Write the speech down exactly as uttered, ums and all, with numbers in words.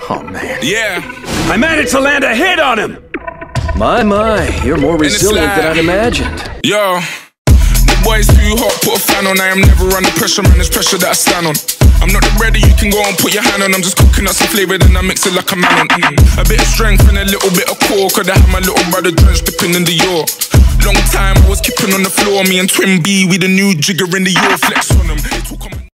Oh, man. Yeah. I managed to land a hit on him! My, my, you're more resilient like, than I'd imagined. Yo, the boy's too hot, put a fan on. I am never under pressure, man, there's pressure that I stand on. I'm not the bread you can go and put your hand on. I'm just cooking up some flavour, then I mix it like a man on. Mm. A bit of strength and a little bit of core, could I have my little brother drenched dipping in the York. Long time I was keeping on the floor, me and Twin B, we the new jigger in the York. Flex on them.